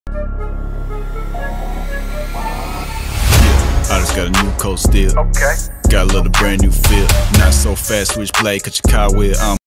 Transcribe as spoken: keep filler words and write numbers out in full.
I just got a new coat still. Okay. Got a little brand new feel. Not so fast, switch blade, cut your car with. I'm